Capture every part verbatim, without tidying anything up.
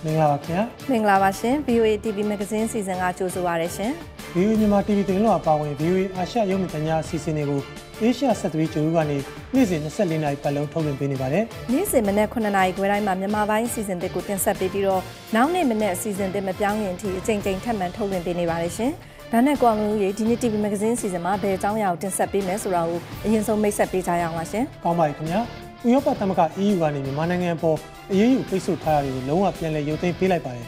မင်္ဂလာပါခင်ဗျာမင်္ဂလာပါရှင် V O A T V Magazine Season ကကြိုဆိုပါရရှင် V O A မြန်မာ T V သတင်းတော်အပါအဝင် V O A အာရှရုပ်မြင်သံကြားအစီအစဉ်တွေကို Asia ဆက်သွယ်ကြိုးကနေနေ့စဉ်နှစ်၄နာရီပတ်လုံးထုတ်လွှင့်ပေးနေပါတယ်နေ့စဉ်မနက်9နာရီခွဲတိုင်းမှာမြန်မာပိုင်းအစီအစဉ်တွေကိုတင်ဆက်ပေးပြီးတော့နောက်နေ့မနက်အစီအစဉ်တွေမပြောင်းရင်အထိအချိန်ချင်းထပ်မံထုတ်လွှင့်ပေးနေပါတယ်ရှင်ဒါနဲ့ကွာလုံးကြီးဒီနေ့ T V Magazine Season မှာဘယ်အကြောင်းအရာကိုတင်ဆက်ပေးမယ်ဆိုတာကိုအရင်ဆုံးမိတ်ဆက်ပေးကြရအောင်ပါရှင်ကောင်းပါပြီခင်ဗျာဥရောပသမဂ္ဂ E U ကနေမြန်မာနိုင်ငံပေါ်အရေးယူပိတ်ဆို့ထားတာတွေကိုလုံးဝပြန်လည်ရုပ်သိမ်းပေးလိုက်ပါတယ်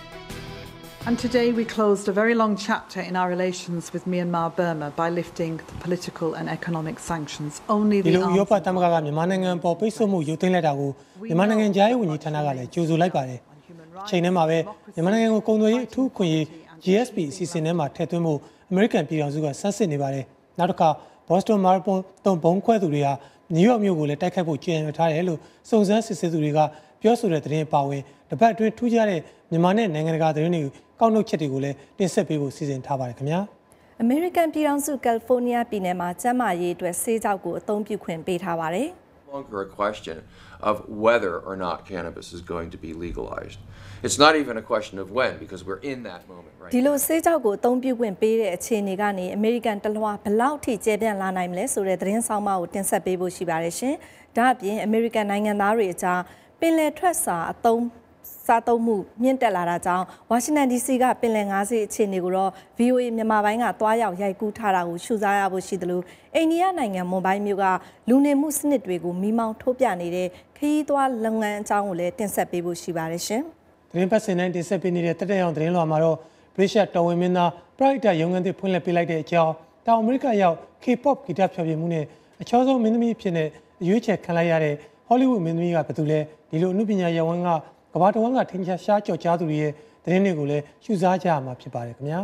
And today we closed a very long chapter in our relations with Myanmar Burma by lifting the political and economic sanctions. Only the ဒီလိုဥရောပသမဂ္ဂကမြန်မာနိုင်ငံပေါ်ပိတ်ဆို့မှုရုပ်သိမ်းလိုက်တာကိုမြန်မာနိုင်ငံကြားရေးဝန်ကြီးဌာနကလည်းကြိုဆိုလိုက်ပါတယ်။ချိန်ထဲမှာပဲမြန်မာနိုင်ငံကိုကုန်သွယ်ရေးအထူးခွင့်ရေး G S P အစီအစဉ်ထဲမှာထည့်သွင်းဖို့အမေရိကန်ပြည်ထောင်စုကဆန်းစစ်နေပါတယ်။နောက်တစ်ခါ Boston Marathon တုံးဘုံခွဲသူတွေဟာနယူးယောက်မြို့ကိုလည်းတိုက်ခိုက်ဖို့ကြံရထားတယ်လို့စုံစမ်းစစ်ဆေးသူတွေကပြောဆိုတဲ့သတင်းပါဝင်တပတ်အတွင်းထူးခြားတဲ့မြန်မာနဲ့နိုင်ငံတကာသတင်းတွေကောက်နှုတ်ချက်တွေကိုလည်းတင်ဆက်ပေးဖို့စီစဉ်ထားပါတယ်ခင်ဗျာအမေရိကန်ပြည်ထောင်စုကယ်လီဖိုးနီးယားပြည်နယ်မှာကျန်းမာရေးအတွက်ဆေးကြောက်ကိုအသုံးပြုခွင့်ပေးထားပါတယ် longer a question of whether or not cannabis is going to be legalized. It's not even a question of when because we're in that moment right. ဒီလိုဆေးကြောက်ကိုအသုံးပြုခွင့်ပေးတဲ့အခြေအနေကနေအမေရိကန်တလွှာဘလောက်ထိကျယ်ပြန့်လာနိုင်မလဲဆိုတဲ့သတင်းဆောင်မကိုတင်ဆက်ပေးဖို့ရှိပါတယ်ရှင်။ဒါ့အပြင်အမေရိကန်နိုင်ငံသားတွေအကြားပင်လယ်ထွက်စာအသုံးစားသုံးမှုမြင့်တက်လာတာကြောင့် Washington D C ကပင်လယ်ငါးစီးအခြေအနေကိုတော့ V O A မြန်မာပိုင်းကတွားရောက်ရိုက်ကူးထားတာကိုရှုစားရဖို့ရှိတယ်လို့အိန္ဒိယနိုင်ငံမွန်ဘိုင်းမြို့ကလူနေမှုစနစ်တွေကိုမိမောင်းထိုးပြနေတဲ့ခရီးသွားလုပ်ငန်းအကြောင်းကိုလည်းတင်ဆက်ပေးဖို့ရှိပါတယ်ရှင်။သတင်းပတ်စဉ်တိုင်းတင်ဆက်ပေးနေတဲ့တက်တက်ရောင်သတင်းလွှာမှာတော့ British တော်ဝင်မင်းသား Pride ရုံးခန်းသစ်ဖွင့်လှစ်ပေးလိုက်တဲ့အကြောင်းတောင်အမေရိကရောက် K-pop ဂီတဖျော်ဖြေမှုနဲ့အချောဆုံးမင်းသမီးအဖြစ်နဲ့အရွေးချယ်ခံလိုက်ရတဲ့ Hollywood မင်းသမီးကဘယ်သူလဲဒီလိုအမှုပညာရပ်ဝန်းကကမ္ဘာတဝန်းကထင်ရှားကြော်ကြားသူတွေရဲ့သတင်းတွေကိုလည်းရှုစားကြရမှာဖြစ်ပါတယ်ခင်ဗျာ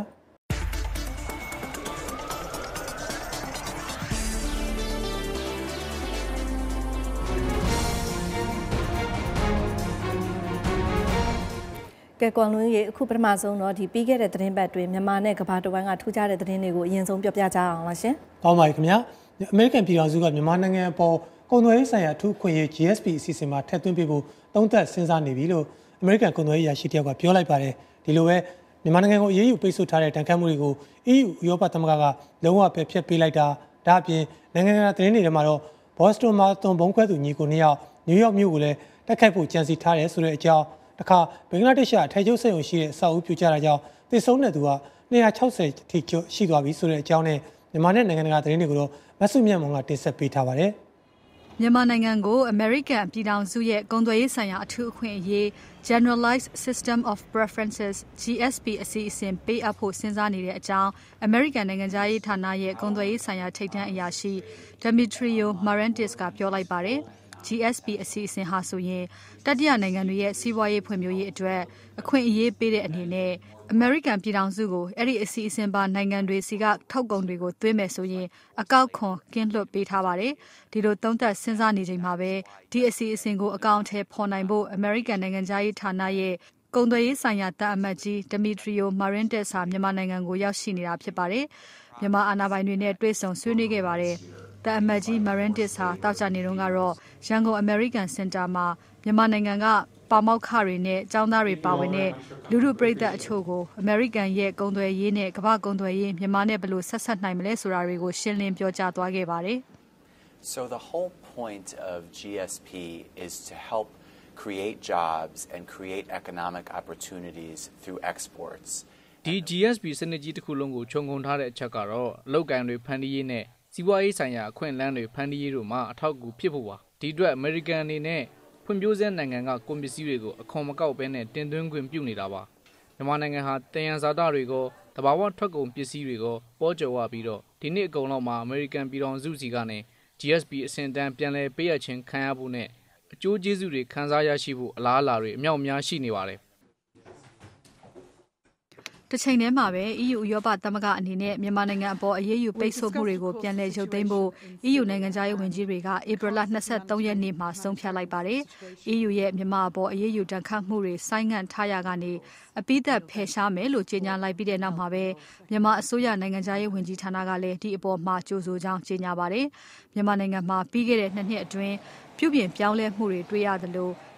ကဲကွန်လွန်းရေအခုပထမဆုံးတော့ဒီပြီးခဲ့တဲ့သတင်းပတ်တွင်မြန်မာနဲ့ကမ္ဘာတဝန်းကထူးခြားတဲ့သတင်းတွေကိုအရင်ဆုံးပြောပြကြအောင်ပါရှင်။ကောင်းပါပြီခင်ဗျာ။အမေရိကန်ပြည်ထောင်စုကမြန်မာနိုင်ငံအပေါ်ကုန်သွယ်ရေးဆိုင်ရာအထူးခွင့်ရေး G S P အစီအစဉ်မှာထည့်သွင်းပေးဖို့သုံးသပ်စဉ်းစားနေပြီလို့အမေရိကန်ကုန်သွယ်ရေးရာရှိတယောက်ကပြောလိုက်ပါတယ်။ဒီလိုပဲမြန်မာနိုင်ငံကိုအရေးယူပိတ်ဆို့ထားတဲ့တန်ခတ်မှုတွေကို E U ဥရောပသမဂ္ဂကလုံးဝပယ်ဖျက်ပေးလိုက်တာဒါအပြင်နိုင်ငံတကာသတင်းတွေထဲမှာတော့ Boston Marathon ဘုံခွဲသူညီကိုနှစ်ယောက်နယူးယောက်မြို့ကိုလည်းတိုက်ခိုက်ဖို့ကြံစည်ထားတယ်ဆိုတဲ့အကြောင်းတခါဘင်္ဂလားဒေ့ရှ်အထည်ချုပ်စက်ရုံရှိတဲ့အဆောက်အဦပြိုကျတာကြောင့်သေဆုံးတဲ့သူက၂၆၀ထိရှိသွားပြီဆိုတဲ့အကြောင်းနဲ့မြန်မာနဲ့နိုင်ငံတကာသတင်းတွေကိုတော့မဆုမြတ်မွန်ကတင်ဆက်ပေးထားပါတယ်မြန်မာနိုင်ငံကို American ပြည်ထောင်စုရဲ့ကုန်သွယ်ရေးဆိုင်ရာအထူးအခွင့်အရေး Generalized System of Preferences G S P အစီအစဉ်ပေးအပ်ဖို့စဉ်းစားနေတဲ့အကြောင်း American နိုင်ငံသားရေးဌာနရဲ့ကုန်သွယ်ရေးဆိုင်ရာထိပ်တန်းအရာရှိ Demetrios Marantis ကပြောလိုက်ပါတယ်G S P အစီအစဉ်ဟာဆိုရင်တတိယနိုင်ငံတွေရဲ့စီးပွားရေးဖွံ့ဖြိုးရေးအတွက်အခွင့်အရေးပေးတဲ့အနေနဲ့ American ပြည်ထောင်စုကိုအဲ့ဒီအစီအစဉ်ပါနိုင်ငံတွေစီကထုတ်ကုန်တွေကိုသွင်းမယ်ဆိုရင်အကောက်ခွန်ကင်းလွတ်ပေးထားပါတယ်ဒီလိုသုံးသပ်စဉ်းစားနေချိန်မှာပဲဒီအစီအစဉ်ကိုအကောင့်ထဲပေါ်နိုင်ဖို့ American နိုင်ငံသားရေးဌာနရဲ့ကုန်သွယ်ရေးဆိုင်ရာတာအမတ်ကြီး Demetrios Marantis ဟာမြန်မာနိုင်ငံကိုရောက်ရှိနေတာဖြစ်ပါတယ်မြန်မာအာဏာပိုင်တွေနဲ့တွေ့ဆုံဆွေးနွေးခဲ့ပါတယ်တာအမတ်ကြီး Marantis ဟာတောက်ချနေတုန်းကတော့ရန်ကုန် American Center မှာမြန်မာနိုင်ငံကပါမောက္ခတွေနဲ့ကျောင်းသားတွေပါဝင်တဲ့လူလူပရိသတ်အချို့ကို American ရဲ့ကုန်သွယ်ရေးနဲ့ကမ္ဘာကုန်သွယ်ရေးမြန်မာနဲ့ဘယ်လိုဆက်ဆက်နိုင်မလဲဆိုတာတွေကိုရှင်းလင်းပြောကြားသွားခဲ့ပါတယ် So the whole point of G S P is to help create jobs and create economic opportunities through exports. ဒီ G S P စနစ်ကြီးတစ်ခုလုံးကိုခြုံငုံထားတဲ့အချက်ကတော့အလုပ်ကိုင်တွေဖန်တီးရေးနဲ့စီးပွားရေးဆိုင်ရာအခွင့်အလမ်းတွေဖန်တီးရေးတို့မှာအထောက်အကူဖြစ်ဖို့ပါဒီအတွက် American အနေနဲ့ဖွံ့ဖြိုးဆဲနိုင်ငံကကုန်ပစ္စည်းတွေကိုအခွန်မကောက်ဘဲနဲ့တင်သွင်းခွင့်ပြုနေတာပါမြန်မာနိုင်ငံဟာတယံဇာတတွေကိုတဘာဝထွက်ကုန်ပစ္စည်းတွေကိုပေါ်ကျော်ရပြီးတော့ဒီနှစ်အကုန်လောက်မှာ American ပြည်ထောင်စုစီကနေ G S P အဆင့်တန်းပြန်လည်ပေးအပ်ခြင်းခံရဖို့နဲ့အကျိုးကျေးဇူးတွေခံစားရရှိဖို့အလားအလာတွေအမြောက်အများရှိနေပါတယ်တချိန်တည်းမှာပဲ E U ဥရောပသမဂ္ဂအနေနဲ့မြန်မာနိုင်ငံအပေါ်အရေးယူပိတ်ဆို့မှုတွေကိုပြန်လည်ရုပ်သိမ်းဖို့ E U နိုင်ငံသားရေးဝန်ကြီးတွေကဧပြီလ၂၃ရက်နေ့မှာဆုံးဖြတ်လိုက်ပါတယ်။ E U ရဲ့မြန်မာအပေါ်အရေးယူတန်ခတ်မှုတွေဆိုင်းငံ့ထားရကနေအပိသက်ဖယ်ရှားမယ်လို့ကြေညာလိုက်ပြီးတဲ့နောက်မှာပဲမြန်မာအစိုးရနိုင်ငံသားရေးဝန်ကြီးဌာနကလည်းဒီအပေါ်မှာကြိုးဆိုကြောင်းကြေညာပါတယ်။မြန်မာနိုင်ငံမှာပြီးခဲ့တဲ့နှစ်နှစ်အတွင်းပြုပြင်ပြောင်းလဲမှုတွေတွေ့ရသလို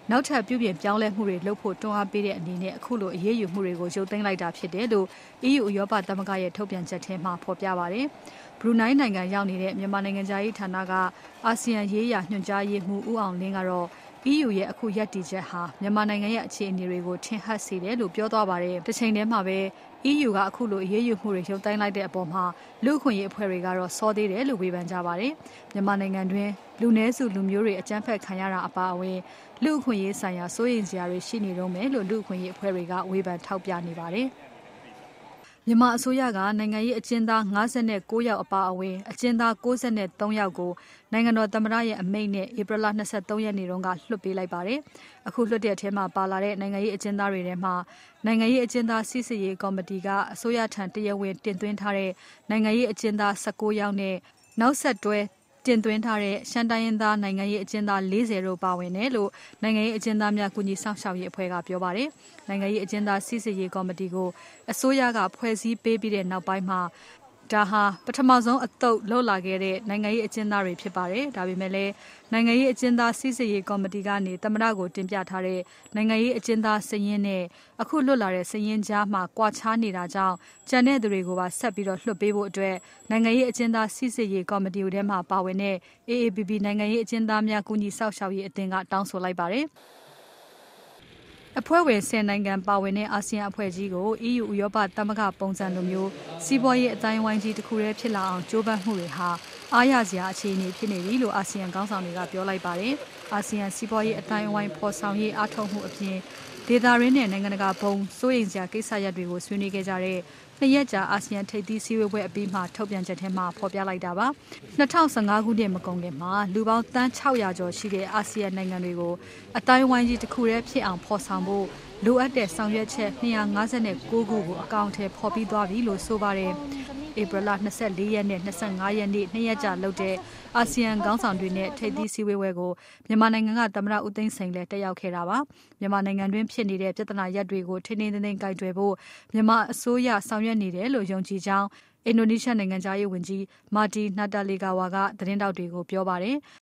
နောက်ထပ်ပြုပြင်ပြောင်းလဲမှုတွေလုပ်ဖို့တွန်းအားပေးတဲ့အနေနဲ့အခုလိုအရေးယူမှုတွေကိုရုပ်သိမ်းလိုက်တာဖြစ်တယ်လို့ E U ဥရောပသမဂ္ဂရဲ့ထုတ်ပြန်ချက်ထဲမှာဖော်ပြပါတယ်။ Brunei နိုင်ငံရောက်နေတဲ့မြန်မာနိုင်ငံသားရေးဌာနကအာဆီယံရေးရာညွှန်ကြားရေးမှူးဦးအောင်လင်းကတော့ E U ရဲ့အခုရပ်တည်ချက်ဟာမြန်မာနိုင်ငံရဲ့အခြေအနေတွေကိုထင်ဟပ်စေတယ်လို့ပြောသွားပါတယ်။တစ်ချိန်တည်းမှာပဲ E U ကအခုလိုအရေးယူမှုတွေရုပ်သိမ်းလိုက်တဲ့အပေါ်မှာလူ့အခွင့်အရေးအဖွဲ့တွေကတော့စောသေးတယ်လို့ဝေဖန်ကြပါတယ်။မြန်မာနိုင်ငံတွင်လူနည်းစုလူမျိုးတွေအကြမ်းဖက်ခံရတာအပါအဝင်လူ့အခွင့်အရေးဆိုင်ရာစိုးရိမ်စရာတွေရှိနေတော့မယ်လို့လူ့အခွင့်အရေးအဖွဲ့တွေကဝေဖန်ထောက်ပြနေပါတယ်။မြန်မာအစိုးရကနိုင်ငံရေးအကျဉ်းသား၅၉ယောက်အပါအဝင်အကျဉ်းသား၉၃ယောက်ကိုနိုင်ငံတော်သမ္မတရဲ့အမိန့်နဲ့ဧပြီလ၂၃ရက်နေ့တုန်းကလွှတ်ပေးလိုက်ပါတယ်။အခုလွှတ်တဲ့အထဲမှာပါလာတဲ့နိုင်ငံရေးအကျဉ်းသားတွေထဲမှာနိုင်ငံရေးအကျဉ်းသားစစ်ဆေးရေးကော်မတီကအစိုးရထံတရားဝင်တင်သွင်းထားတဲ့နိုင်ငံရေးအကျဉ်းသား၁၉ယောက်နဲ့နောက်ဆက်တွဲတင်သွင်းထားတဲ့ရှမ်းတိုင်းရင်းသားနိုင်ငံရေးအကျဉ်းသား၄၀တို့ပါဝင်တယ်လို့နိုင်ငံရေးအကျဉ်းသားများကူညီဆောင်ရှောက်ရေးအဖွဲ့ကပြောပါတယ်။နိုင်ငံရေးအကျဉ်းသားစစ်ဆေးရေးကော်မတီကိုအစိုးရကဖွဲ့စည်းပေးပြီးတဲ့နောက်ပိုင်းမှာဒါဟာပထမဆုံးအသုတ်လှုပ်လာခဲ့တဲ့နိုင်ငံရေးအကျဉ်းသားတွေဖြစ်ပါတယ်။ဒါပေမဲ့လည်းနိုင်ငံရေးအကျဉ်းသားစစ်ဆေးရေးကော်မတီကနေသမ္မတကိုတင်ပြထားတဲ့နိုင်ငံရေးအကျဉ်းသားစည်ရင်းနဲ့အခုလွတ်လာတဲ့စည်ရင်းကြားမှာကွာခြားနေတာကြောင့်ကျန်တဲ့သူတွေကိုပါဆက်ပြီးတော့လွှတ်ပေးဖို့အတွက်နိုင်ငံရေးအကျဉ်းသားစစ်ဆေးရေးကော်မတီထဲမှာပါဝင်တဲ့ A A B B နိုင်ငံရေးအကျဉ်းသားများကူညီဆောက်ရှောက်ရေးအသင်းကတောင်းဆိုလိုက်ပါတယ်။အဖွဲ့ဝင်ဆယ်နိုင်ငံပါဝင်တဲ့အာဆီယံအဖွဲ့ကြီးကို E U ဥရောပသမဂ္ဂပုံစံလိုမျိုးစီးပွားရေးအတိုင်းဝိုင်းကြီးတစ်ခုတည်းဖြစ်လာအောင်ကြိုးပမ်းမှုတွေဟာအားရစရာအခြေအနေဖြစ်နေပြီလို့အာဆီယံခေါင်းဆောင်တွေကပြောလိုက်ပါတယ်။အာဆီယံစီးပွားရေးအတိုင်းဝိုင်းဖော်ဆောင်ရေးအားထုတ်မှုအပြင်ဒေသရင်းနဲ့နိုင်ငံတကာဘုံစိုးရိမ်စရာကိစ္စရပ်တွေကိုဆွေးနွေးခဲ့ကြတဲ့နှစ်ရက်ကြာအာဆီယံထိပ်သီးစည်းဝေးပွဲအပြီးမှာထုတ်ပြန်ချက်ထဲမှာဖော်ပြလိုက်တာပါ။၂၀၁၅ခုနှစ်မကုန်ခင်မှာလူပေါင်းတန်း၆ရာကျော်ရှိတဲ့အာဆီယံနိုင်ငံတွေကိုအတိုင်းဝိုင်းကြီးတစ်ခုတည်းဖြစ်အောင်ဖော်ဆောင်ဖို့လိုအပ်တဲ့ဆောင်ရွက်ချက်၂၅၉ခုကိုအကောင့်ထဲပေါ်ပြီးသွားပြီလို့ဆိုပါတယ်။ဧပြီလ၂၄ရက်နဲ့၂၅ရက်နေ့နှစ်ရက်ကြာလုပ်တဲ့အာဆီယံခေါင်းဆောင်တွေနဲ့ထိပ်သီးစည်းဝေးပွဲကိုမြန်မာနိုင်ငံကသမ္မတဦးသိန်းစိန်လည်းတက်ရောက်ခဲ့တာပါ။မြန်မာနိုင်ငံတွင်းဖြစ်နေတဲ့ပြဿနာရပ်တွေကိုထိန်းထိန်းသိမ်းသိမ်းကိုင်တွယ်ဖို့မြန်မာအစိုးရဆောင်ရွက်နေတယ်လို့ယုံကြည်ကြောင်းအင်ဒိုနီးရှားနိုင်ငံသားရေးဝန်ကြီးမာတီနာတာလီဂါဝါကသတင်းတောက်တွေကိုပြောပါတယ်။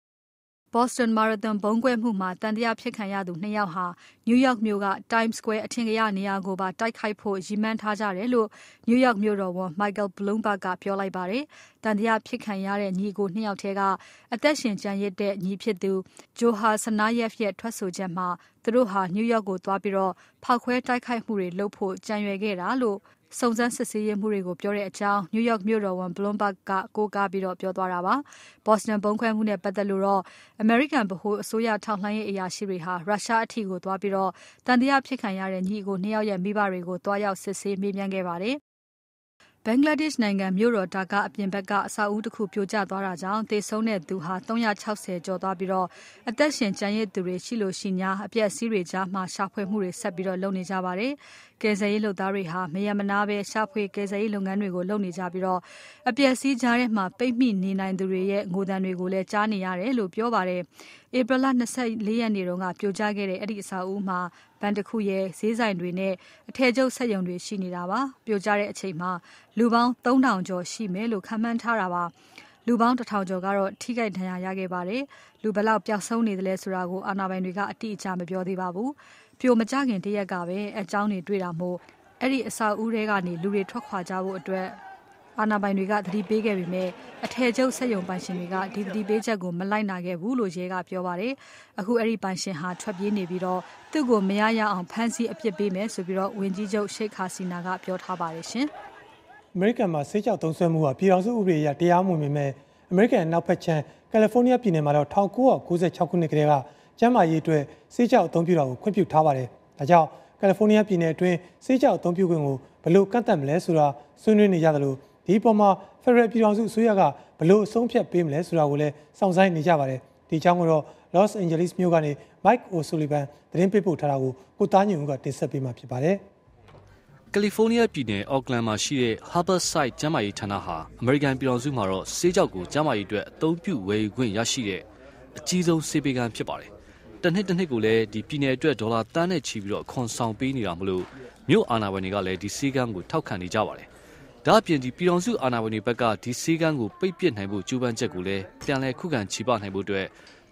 Boston Marathon ဘုံကွဲမှုမှာတန်တရားဖြစ်ခံရသူနှစ်ယောက်ဟာ New York မြို့က Times Square အထင်ကရနေရာကိုပါတိုက်ခိုက်ဖို့ရည်မှန်းထားကြတယ်လို့ New York မြို့တော်ဝန် Michael Bloomberg ကပြောလိုက်ပါတယ်။တန်တရားဖြစ်ခံရတဲ့ညီကိုနှစ်ယောက်ထဲကအသက်ရှင်ကျန်ရစ်တဲ့ညီဖြစ်သူ Johar Tsarnaev ရဲ့ထွက်ဆိုချက်မှာသူတို့ဟာ New York ကိုသွားပြီးတော့ဖောက်ခွဲတိုက်ခိုက်မှုတွေလုပ်ဖို့ကြံရွယ်ခဲ့တာလို့စုံစမ်းစစ်ဆေးရေးမှုတွေကိုပြောတဲ့အကြောင်း New York မြို့တော်ဝန် Bloomberg ကကိုးကားပြီးတော့ပြောသွားတာပါ။ Boston ဘုံခွဲမှုနဲ့ပတ်သက်လို့တော့ American ဗဟိုအစိုးရထောက်လှမ်းရေးအရာရှိတွေဟာရုရှားအထိကိုသွားပြီးတော့တန်တရားဖြစ်ခံရတဲ့ညီကိုနှစ်ယောက်ရဲ့မိဘတွေကိုတွားရောက်စစ်ဆေးမေးမြန်းခဲ့ပါတယ်။ဘင်္ဂလားဒေ့ရှ်နိုင်ငံမြို့တော်ဒါကာအပြင်ဘက်ကအဆောက်အဦတစ်ခုပြိုကျသွားတာကြောင့်သေဆုံးတဲ့သူဟာ၃၆၀ကျော်သွားပြီးတော့အသက်ရှင်ကျန်ရစ်သူတွေရှိလို့ရှိ냐အပျက်စီးတွေကြားမှာရှာဖွေမှုတွေဆက်ပြီးတော့လုပ်နေကြပါတယ်။ကယ်ဆယ်ရေးလုပ်သားတွေဟာမရမနာပဲရှာဖွေကယ်ဆယ်ရေးလုပ်ငန်းတွေကိုလုပ်နေကြပြီးတော့အပျက်စီးကြားထဲမှာပိတ်မိနေနိုင်သူတွေရဲ့ငိုသံတွေကိုလည်းကြားနေရတယ်လို့ပြောပါတယ်။ဧပြီလ၂၄ရက်နေ့တုန်းကပြိုကျခဲ့တဲ့အဲ့ဒီအဆောက်အဦမှာဘဏ်တစ်ခုရဲ့ဈေးဆိုင်တွေနဲ့အထည်ချုပ်စက်ရုံတွေရှိနေတာပါ။ပြိုကျတဲ့အချိန်မှာလူပေါင်းသုံးထောင်ကျော်ရှိမယ်လို့ခန့်မှန်းထားတာပါ။လူပေါင်းတစ်ထောင်ကျော်ကတော့ထိခိုက်ဒဏ်ရာရခဲ့ပါတယ်။လူဘလောက်ပျောက်ဆုံးနေတယ်လဲဆိုတာကိုအာဏာပိုင်တွေကအတိအကျမပြောသေးပါဘူး။ပြိုမကျခင်တရက်ကပဲအကြောင်းတွေတွေ့တာမို့အဲ့ဒီအဆောက်အဦတွေကနေလူတွေထွက်ခွာကြဖို့အတွက်အာဏာပိုင်တွေကသတိပေးခဲ့ပေမဲ့အထည်ချုပ်စက်ရုံပိုင်ရှင်တွေကဒီသတိပေးချက်ကိုမလိုက်နာခဲ့ဘူးလို့ရဲကပြောပါတယ်။အခုအဲ့ဒီပိုင်ရှင်ဟာထွက်ပြေးနေပြီးတော့သူ့ကိုမရရအောင်ဖမ်းဆီးအပြစ်ပေးမယ်ဆိုပြီးတော့ဝန်ကြီးချုပ်ရှိတ်ဟာစီနာကပြောထားပါတယ်ရှင်။အမေရိကန်မှာဆေးကြောက်သုံးစွဲမှုဟာပြည်ထောင်စုဥပဒေအရတရားမဝင်ပေမဲ့အမေရိကန်နောက်ဖက်ခြမ်းကယ်လီဖိုးနီးယားပြည်နယ်မှာတော့၁၉၉၆ခုနှစ်ကတည်းကကျန်းမာရေးအတွက်ဆေးကြောက်အသုံးပြုတာကိုခွင့်ပြုထားပါတယ်။ဒါကြောင့်ကယ်လီဖိုးနီးယားပြည်နယ်အတွင်းဆေးကြောက်အသုံးပြုခွင့်ကိုဘယ်လိုကန့်သတ်မလဲဆိုတာဆွေးနွေးနေကြသလိုဒီပေါ်မှာ Federal ပြည်ထောင်စုအစိုးရကဘယ်လိုအဆုံးဖြတ်ပေးမလဲဆိုတာကိုလည်းစောင့်ဆိုင်းနေကြပါတယ်။ဒီအကြောင်းကိုတော့ Los Angeles မြို့ကနေ Mike O'Sullivan သတင်းပေးပို့ထားတာကိုကိုသားညွန့်ဦးကတင်ဆက်ပေးမှာဖြစ်ပါတယ်။ကယ်လီဖိုးနီးယားပြည်နယ်အော့ကလန်မှာရှိတဲ့ Harborside ကျန်းမာရေးဌာနဟာအမေရိကန်ပြည်ထောင်စုမှာတော့ဆေးကြောက်ကိုကျန်းမာရေးအတွက်အသုံးပြုဝယ်ယူခွင့်ရရှိတဲ့အကြီးဆုံးဆေးပေးကမ်းဖြစ်ပါတယ်။တစ်နှစ်တစ်နှစ်ကိုလည်းဒီပြည်နယ်အတွက်ဒေါ်လာတန်းနဲ့ချီပြီးတော့ခွန်ဆောင်ပေးနေတာမလို့မြို့အာဏာပိုင်တွေကလည်းဒီဆေးကမ်းကိုထောက်ခံနေကြပါတယ်။ဒါအပြင်ဒီပြည်ထောင်စုအာဏာပိုင်တွေဘက်ကဒီဆေးကမ်းကိုပိတ်ပစ်နိုင်ဖို့ကြိုးပမ်းချက်ကိုလည်းပြန်လည်ခုခံချေပနိုင်ဖို့အတွက်ဒ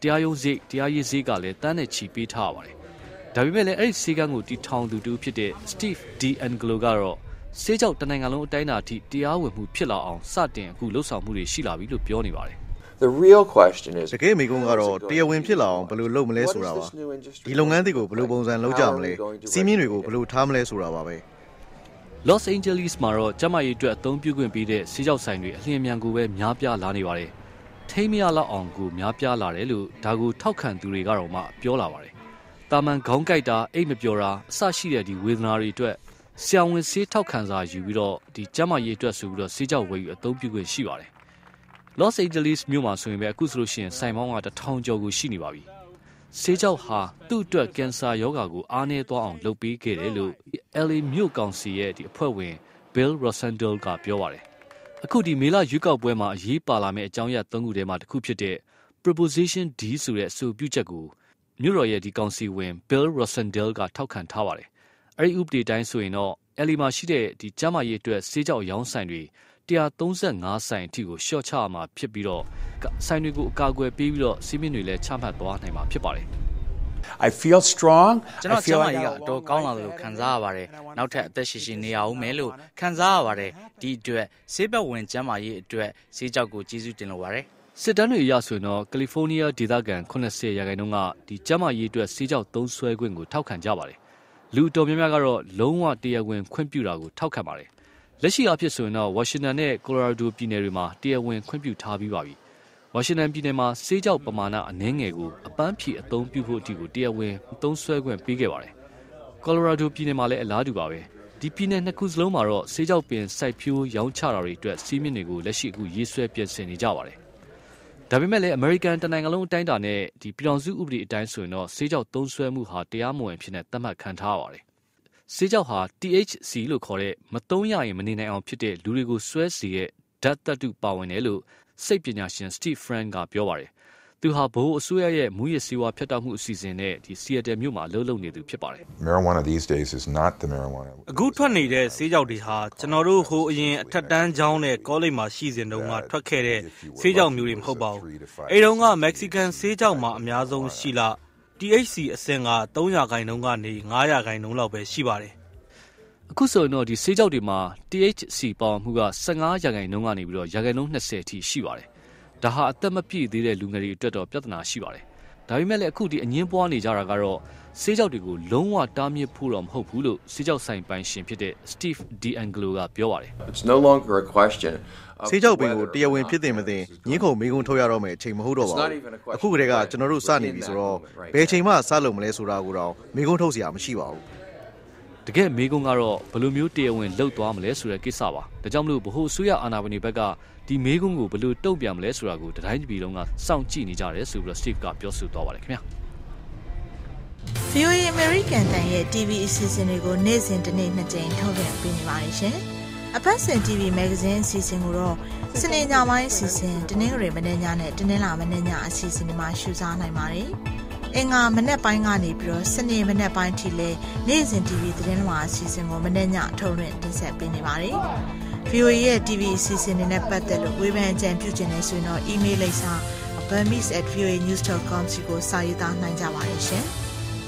တရားရုံးစရိတ်တရားရေးစရိတ်ကလည်းတန်းနဲ့ချီပေးထားရပါတယ်ဒါပေမဲ့လည်းအဲ့ဒီစေကန်းကိုတီထောင်သူတူဖြစ်တဲ့ Steve D'Angelo ကတော့စေးကြောက်တနိုင်ငံလုံးအတိုင်းအတာအထိတရားဝင်မှုဖြစ်လာအောင်စတင်အခုလှုပ်ဆောင်မှုတွေရှိလာပြီလို့ပြောနေပါတယ် The real question is တကယ်မိကုန်းကတော့တရားဝင်ဖြစ်လာအောင်ဘယ်လိုလုပ်မလဲဆိုတာပါဒီလုပ်ငန်းတွေကိုဘယ်လိုပုံစံလုပ်ကြမလဲစီးမြင့်တွေကိုဘယ်လိုထားမလဲဆိုတာပါပဲ Los Angeles မှာတော့ကျမကြီးအတွက်အသုံးပြုခွင့်ပေးတဲ့စေးကြောက်ဆိုင်တွေအလျင်အမြန်ကိုပဲများပြားလာနေပါတယ်ထိမ့်မရလောက်အောင်ကိုများပြားလာတယ်လို့ဒါကိုထောက်ခံသူတွေကတော့မှပြောလာပါတယ်တာမန်ခေါင်းကိုက်တာအိတ်မပြောတာအဆရှိတဲ့ဒီဝေဒနာတွေအတွက်ဆရာဝန်ဆေးထောက်ခံစာယူပြီးတော့ဒီကျမကြီးအတွက်ဆိုပြီးတော့စေးကြောက်ဝယ်ယူအသုံးပြုခွင့်ရှိပါတယ်Los Angeles မြို့မှာဆိုရင်ပဲအခုဆိုလို့ရှိရင်ဆိုင်ပေါင်းကတစ်ထောင်ကျော်ကိုရှိနေပါပြီ။ဆေးကြောက်ဟာသူ့အတွက်ကင်ဆာရောဂါကိုအားနည်းသွားအောင်လုပ်ပေးခဲ့တယ်လို့ L A မြို့ကောင်စီရဲ့ဒီအဖွဲ့ဝင် Bill Rosendahl ကပြောပါတယ်။အခုဒီမေလရွေးကောက်ပွဲမှာအရေးပါလာမယ့်အကြောင်းအရာသုံးခုထဲမှာတစ်ခုဖြစ်တဲ့ Proposition D ဆိုတဲ့အဆိုပြုချက်ကိုမြို့တော်ရဲ့ဒီကောင်စီဝင် Bill Rosendahl ကထောက်ခံထားပါတယ်။အဲဒီဥပဒေတိုင်းဆိုရင်တော့ L A မှာရှိတဲ့ဒီကျန်းမာရေးအတွက်ဆေးကြောက်ရောင်းဆိုင်တွေone thirty-fiveဆိုင်အထိကိုရှော့ချရမှာဖြစ်ပြီးတော့ဆိုင်တွေကိုအကာအကွယ်ပေးပြီးတော့စီးမင်းတွေလည်းချမှတ်သွားနိုင်မှာဖြစ်ပါတယ် I feel strong ကျွန်တော်ကျမကြီးကအတော်ကောင်းလာလို့ခံစားရပါတယ်နောက်ထပ်အသက်ရှင်ရှင်နေရအောင်မယ်လို့ခံစားရပါတယ်ဒီအတွက်ဆေးဘက်ဝင်ကျန်းမာရေးအတွက်ဆေးကြောက်ကိုကျေးဇူးတင်လိုပါတယ်စစ်တမ်းတွေအရဆိုရင်တော့ကယ်လီဖိုးနီးယားဒေသခံeightyရာခိုင်နှုန်းကဒီကျန်းမာရေးအတွက်ဆေးကြောက်သုံးစွဲခွင့်ကိုထောက်ခံကြပါတယ်လူတော်များများကတော့လုံးဝတရားဝင်ခွင့်ပြုတာကိုထောက်ခံပါတယ်လက်ရှိအဖြစ်ဆိုရင်တော့ Washington နဲ့ Colorado ပြည်နယ်တွေမှာတရားဝင်ခွင့်ပြုထားပြီးပါပြီ။ Washington ပြည်နယ်မှာဆေးကြောက်ပမာဏအနည်းငယ်ကိုအပန်းဖြေအသုံးပြုဖို့အထိကိုတရားဝင်သုံးစွဲခွင့်ပေးခဲ့ပါတယ်။ Colorado ပြည်နယ်မှာလည်းအလားတူပါပဲ။ဒီပြည်နယ်နှစ်ခုစလုံးမှာတော့ဆေးကြောက်ပင်စိုက်ပျိုးရောင်းချတာတွေအတွက်စီးမြင့်တွေကိုလက်ရှိအခုရေးဆွဲပြင်ဆင်နေကြပါတယ်။ဒါပေမဲ့လည်း American တနိုင်ငံလုံးအတိုင်းအတာနဲ့ဒီပြည်ထောင်စုဥပဒေအတိုင်းဆိုရင်တော့ဆေးကြောက်သုံးစွဲမှုဟာတရားမဝင်ဖြစ်နေသတ်မှတ်ခံထားရပါတယ်ဆေးကြောက်ဟာ T H C လို့ခေါ်တဲ့မသုံးရရင်မနေနိုင်အောင်ဖြစ်တဲ့လူတွေကိုဆွဲစေတဲ့ဓာတ်သတ္တုပါဝင်တယ်လို့စိတ်ပညာရှင် Steve Frank ကပြောပါတယ်။သူဟာဘိုးအစိုးရရဲ့မူရစ်ဆေးဝါးဖျက်တောက်မှုအစီအစဉ်နဲ့ဒီ Seattle မြို့မှာအလုပ်လုပ်နေသူဖြစ်ပါတယ်။ Marijuana these days is not the marijuana. အခုထွက်နေတဲ့ဆေးကြောက်တွေဟာကျွန်တော်တို့ဟိုအရင်အထက်တန်းကျောင်းနဲ့ကောလိပ်မှာရှိစဉ်တုန်းကထွက်ခဲ့တဲ့ဆေးကြောက်မျိုးတွေမဟုတ်ပါဘူး။အဲဒီတုန်းက Mexican ဆေးကြောက်မှာအများဆုံးရှိလား T H C အဆင့်ကthreeရာခိုင်နှုန်းကနေfiveရာခိုင်နှုန်းလောက်ပဲရှိပါတယ်အခုဆိုရင်တော့ဒီဆေးကြောက်တွေမှာ T H C ပေါင်မှုကfifteenရာခိုင်နှုန်းကနေပြီးတော့ရာခိုင်နှုန်းtwentyအထိရှိပါတယ်။ဒါဟာအသက်မပြည့်သေးတဲ့လူငယ်တွေအတွက်တော့ပြဿနာရှိပါတယ်။ဒါပေမဲ့လည်းအခုဒီအငင်းပွားနေကြတာကတော့ဆေးကြောက်တွေကိုလုံးဝတားမြစ်ဖို့တော့မဟုတ်ဘူးလို့ဆေးကြောက်ဆိုင်ပိုင်ရှင်ဖြစ်တဲ့ Steve D'Angelo ကပြောပါတယ်။ It's no longer a question ဆေးကြောက်ပင်ကိုတရားဝင်ဖြစ်တင်မသိငင်းခုံမေးခွန်းထုတ်ရတော့မယ်အချိန်မဟုတ်တော့ပါဘူး။အခုကတည်းကကျွန်တော်တို့စနေပြီဆိုတော့ဘယ်အချိန်မှစလုပ်မလဲဆိုတာကိုတော့မေးခွန်းထုတ်စရာမရှိပါဘူးတကယ်မေးခွန်းကတော့ဘယ်လိုမျိုးတရားဝင်လှုပ်သွားမလဲဆိုတဲ့ကိစ္စပါဒါကြောင့်မလို့ဗဟိုအစိုးရအာဏာပိုင်တွေဘက်ကဒီမေးခွန်းကိုဘယ်လိုတုံ့ပြန်မလဲဆိုတာကိုတိုင်းပြည်လုံးကစောင့်ကြည့်နေကြတယ်ဆိုပြီးတော့ Steve ကပြောဆိုသွားပါတယ်ခင်ဗျာ V O A American တန်ရဲ့ T V အစီအစဉ်တွေကိုနေ့စဉ်တစ်နေ့နှစ်ကြိမ်ထုတ်ပြန်ပေးနေပါတယ်ရှင်အပတ်စဉ် T V Magazine အစီအစဉ်ကိုတော့စနေညပိုင်းအစီအစဉ်တနင်္ဂနွေမနေ့ညနဲ့တနင်္လာမနေ့ညအစီအစဉ်တွေမှာရှုစားနိုင်ပါတယ်အင်္ဂါမနေ့ပိုင်းကနေပြီးတော့စနေမနေ့ပိုင်းထိလဲနေ့စဉ် T V သတင်းလွှာအစီအစဉ်ကိုမနေ့ညထုတ်လွှင့်တင်ဆက်ပေးနေပါတယ်။ V O A ရဲ့ T V အစီအစဉ်တွေနဲ့ပတ်သက်လို့ဝေဖန်အကြံပြုချင်နေဆိုရင်တော့ email လိပ်စာ burmese at v o a news dot com ကိုစာရေးသားနိုင်ကြပါတယ်ရှင်။